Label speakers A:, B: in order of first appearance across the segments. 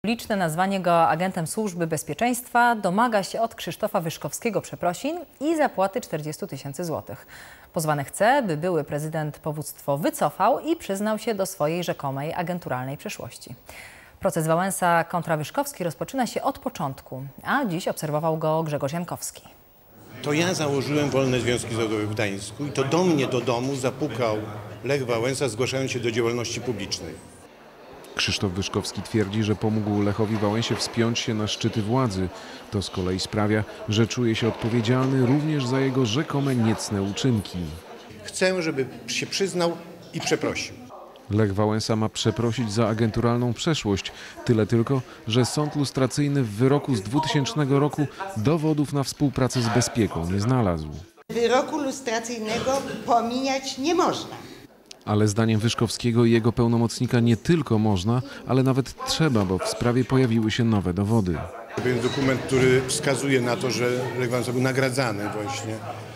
A: Publiczne nazwanie go agentem Służby Bezpieczeństwa domaga się od Krzysztofa Wyszkowskiego przeprosin i zapłaty 40 000 złotych. Pozwany chce, by były prezydent powództwo wycofał i przyznał się do swojej rzekomej agenturalnej przeszłości. Proces Wałęsa kontra Wyszkowski rozpoczyna się od początku, a dziś obserwował go Grzegorz Jankowski.
B: To ja założyłem Wolne Związki Zawodowe w Gdańsku i to do mnie do domu zapukał Lech Wałęsa, zgłaszając się do działalności publicznej.
C: Krzysztof Wyszkowski twierdzi, że pomógł Lechowi Wałęsie wspiąć się na szczyty władzy. To z kolei sprawia, że czuje się odpowiedzialny również za jego rzekome niecne uczynki.
B: Chcę, żeby się przyznał i przeprosił.
C: Lech Wałęsa ma przeprosić za agenturalną przeszłość. Tyle tylko, że sąd lustracyjny w wyroku z 2000 roku dowodów na współpracę z bezpieką nie znalazł.
D: Wyroku lustracyjnego pomijać nie można.
C: Ale zdaniem Wyszkowskiego i jego pełnomocnika nie tylko można, ale nawet trzeba, bo w sprawie pojawiły się nowe dowody.
B: To jest dokument, który wskazuje na to, że Lech Wałęsa był nagradzany właśnie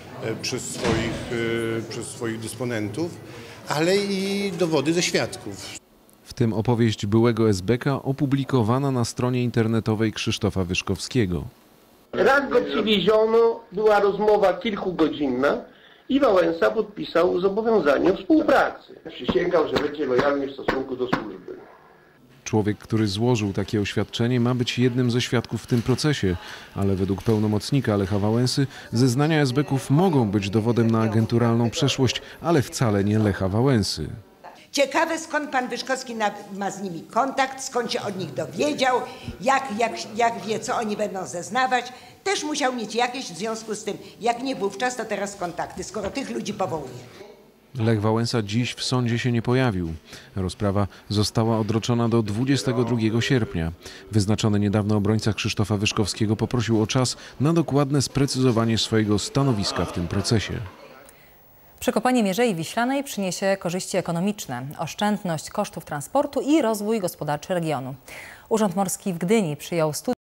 B: przez swoich dysponentów, ale i dowody ze świadków.
C: W tym opowieść byłego esbeka opublikowana na stronie internetowej Krzysztofa Wyszkowskiego.
E: Raz go przywieziono, była rozmowa kilkugodzinna i Wałęsa podpisał zobowiązanie o współpracy. Przysięgał, że będzie lojalny w stosunku do służby.
C: Człowiek, który złożył takie oświadczenie, ma być jednym ze świadków w tym procesie, ale według pełnomocnika Lecha Wałęsy zeznania esbeków mogą być dowodem na agenturalną przeszłość, ale wcale nie Lecha Wałęsy.
D: Ciekawe, skąd pan Wyszkowski ma z nimi kontakt, skąd się od nich dowiedział, jak wie, co oni będą zeznawać. Też musiał mieć jakieś w związku z tym, jak nie wówczas, to teraz kontakty, skoro tych ludzi powołuje.
C: Lech Wałęsa dziś w sądzie się nie pojawił. Rozprawa została odroczona do 22 sierpnia. Wyznaczony niedawno obrońca Krzysztofa Wyszkowskiego poprosił o czas na dokładne sprecyzowanie swojego stanowiska w tym procesie.
A: Przekopanie Mierzei Wiślanej przyniesie korzyści ekonomiczne, oszczędność kosztów transportu i rozwój gospodarczy regionu. Urząd Morski w Gdyni przyjął